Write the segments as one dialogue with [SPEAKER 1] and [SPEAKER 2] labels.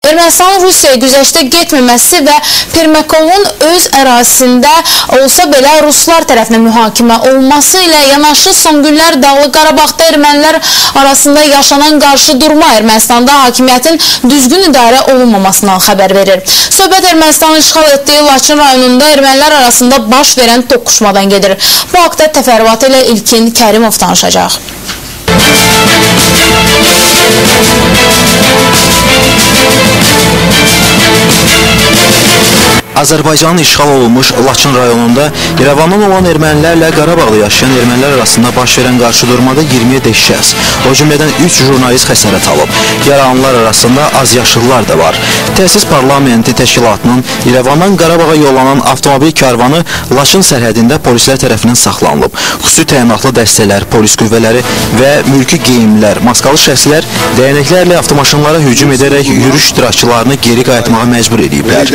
[SPEAKER 1] Ermənistanın Rusiyaya güzəştə getməməsi və Permekovun öz ərazisində olsa belə Ruslar tərəfindən mühakimə olması ilə yanaşı son günlər Dağlıq Qarabağda ermənilər arasında yaşanan qarşıdurma Ermənistanda hakimiyyətin düzgün idarə olunmamasından xəbər verir. Söhbət Ermənistanın işğal etdiyi Laçın rayonunda ermənilər arasında baş verən toqquşmadan gedir. Bu haqda təfərrüatı ilə İlkin Kərimov danışacaq.
[SPEAKER 2] Azərbaycanın işğal olunmuş Laçın rayonunda İrəvandan olan ermənilərlə Qarabağda yaşayan ermənilər arasında baş verən qarşıdurmada 27 şəxs, o cümlədən 3 jurnalist xəsarət alıb. Yaralananlar arasında azyaşlılar da var. Təsis Parlamenti Təşkilatının İrəvandan Qarabağa yollanan avtomobil karvanı Laçın sərhədində polislər tərəfindən saxlanılıb. Xüsusi təyinatlı dəstələr, polis qüvvələri və mülki geyimlər, maskalı şəxslər dəyənəklərlə avtomaşınlara hücum edərək yürüyüş iştirakçılarını geri qayıtmağa məcbur ediblər.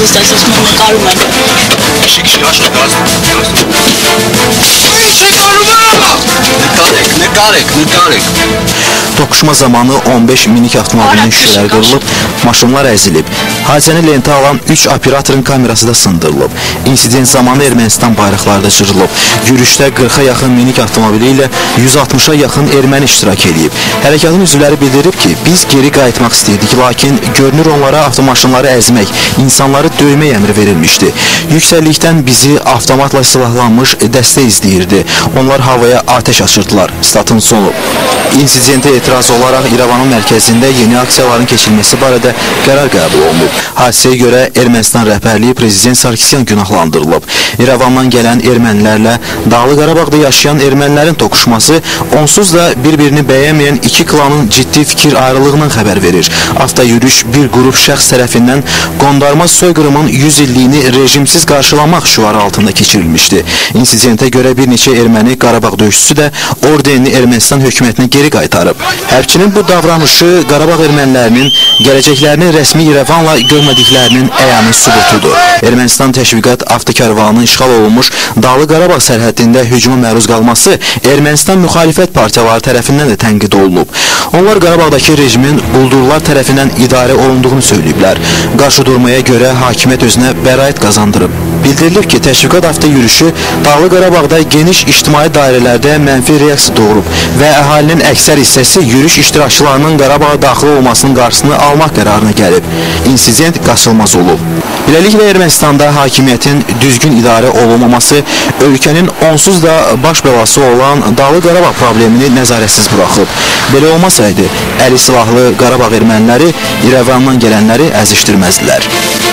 [SPEAKER 2] Toqquşma zamanı 15 minik avtomobilin şüşələri qırılıb, maşınlar əzilib. Hadisəni lentə alan 3 operatorun kamerası da sındırılıb. İnsident zamanı Ermənistan bayraqları da cırılıb. Yürüyüşdə 40-a yaxın minik avtomobili ilə 160-a yaxın erməni iştirak edib. Hərəkatın üzvləri bildirib ki, biz geri qayıtmaq istəyirdik, lakin görünür onlara avtomaşınları əzmək, insanları döymək əmri verilmişdi. Yüksəklikdən bizi avtomatla silahlanmış dəstə izləyirdi. Onlar havaya ateş açırdılar. Statın sonu. İnsidentə etiraz olaraq İrəvanın mərkəzində yeni aksiyaların keçirilməsi barədə qərar qəbul olunub. Hadisəyə görə Ermənistan rəhbərliyi Prezident Sarkisyan günahlandırılıb. İrəvandan gələn ermənilərlə Dağlıq Qarabağda yaşayan ermənilərin toqquşması onsuz da bir-birini bəyənməyən iki klanın ciddi fikir ayrılığından xəbər verir. Avtoyürüyüş bir qrup şəxs tərəfindən qondarma soyqırımın 100 illiyini rejimsiz qarşılamaq şüarı altında keçirilmişdi. İnsidentə görə bir neçə erməni Qarabağ döyüşçüsü də ordenini Ermənistan hökumətinə geri qaytarıb. Hərbçinin bu davranışı Qarabağ ermənilərinin gələcəklərini rəsmi İrəvanla görmədiklərinin əyani sübutudur. Ermənistan təşviqat avtokarvanının işğal olunmuş Dağlıq Qarabağ sərhədində hücuma məruz qalması Ermənistan müxalifət partiyaları tərəfindən də tənqid olunub. Onlar Qarabağdakı rejimin quldurlar tərəfindən idarə olunduğunu söyləyiblər. Qarşıdurmaya görə hakimiyyət özünə bəraət qazandırıb. Bildirilib ki, təşviqat avtoyürüyüşü Dağlıq Qarabağda geniş ictimai dairələrdə mənfi reaksiya doğurub və əhalinin əksər hissəsi yürüyüş iştirakçılarının Qarabağa daxil olmasının qarşısını almaq qərarına gəlib. İnsident qaçılmaz olub. Beləliklə Ermənistanda hakimiyyətin düzgün idarə olunmaması ölkənin onsuz da baş bəlası olan Dağlıq Qarabağ problemini nəzarətsiz buraxıb. Belə olmasaydı, əli silahlı Qarabağ erməniləri İrəvandan gələnləri əzişdirməzdilər.